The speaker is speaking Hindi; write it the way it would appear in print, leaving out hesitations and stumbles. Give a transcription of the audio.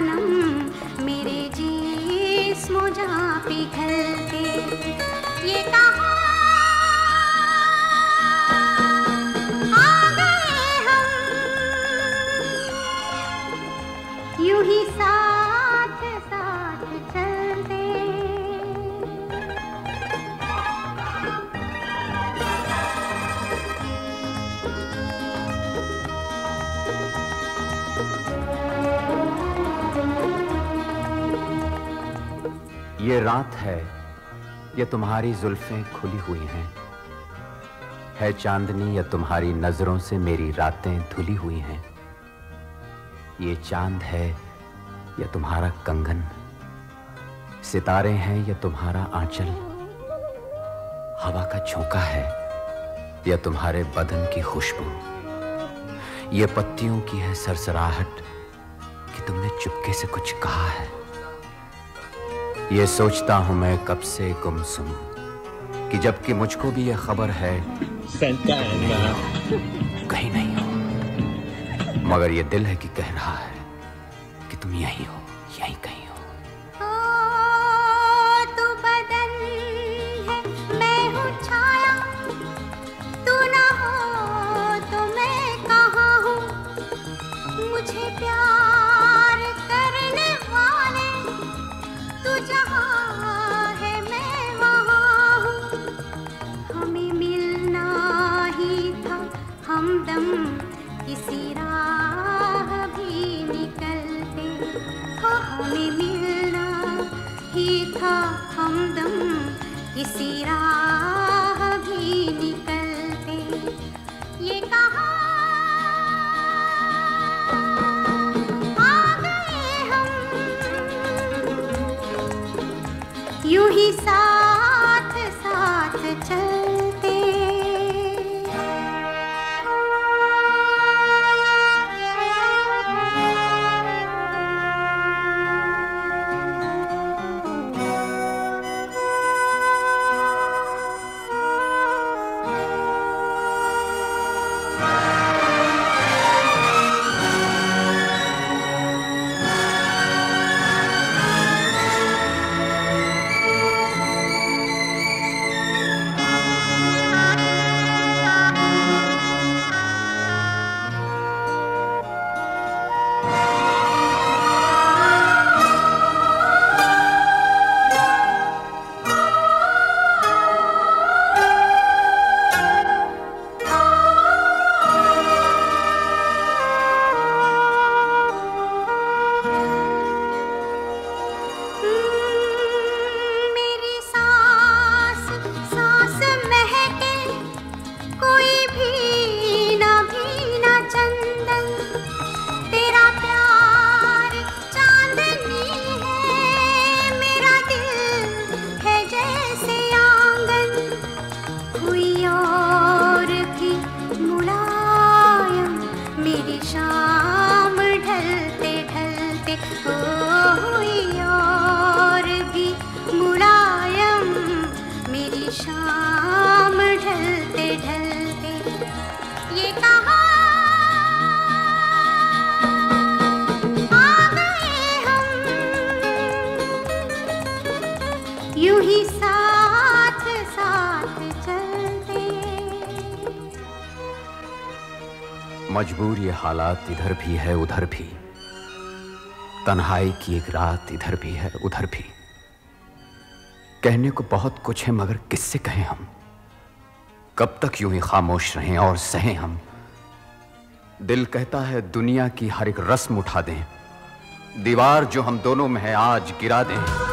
सनम मेरे जिस्म जहाँ पिघलते, ये कहाँ आ गए हम, यूं ही साथ साथ चलते। ये रात है, ये तुम्हारी जुल्फें खुली हुई हैं, है चांदनी या तुम्हारी नजरों से मेरी रातें धुली हुई हैं। ये चांद है या तुम्हारा कंगन, सितारे हैं या तुम्हारा आंचल, हवा का झोंका है या तुम्हारे बदन की खुशबू, ये पत्तियों की है सरसराहट कि तुमने चुपके से कुछ कहा है। ये सोचता हूं मैं कब से गुमसुम कि जबकि मुझको भी ये खबर है कहीं नहीं हो, मगर ये दिल है कि कह रहा है कि तुम यहीं हो, यहीं कहीं हो। तू बदन है, मैं हूँ छाया, तू ना हो तो मैं कहाँ हूँ। मुझे प्यार करने वाले तू जहाँ है मैं वहाँ हूँ। हमें मिलना ही था हमदम किसी राह भी निकलते, हो हमें मिलना ही था हमदम किसी राह भी निकलते। ये कहाँ आ गए हम, यूं ही साथ साथ चलते। शाम ढलते ढलते, ये कहाँ आ गए हम, यूं ही साथ साथ चलते। मजबूर ये हालात इधर भी है उधर भी, तन्हाई की एक रात इधर भी है उधर भी। कहने को बहुत कुछ है मगर किससे कहें हम, कब तक यूं ही खामोश रहें और सहें हम। दिल कहता है दुनिया की हर एक रस्म उठा दें, दीवार जो हम दोनों में है आज गिरा दें।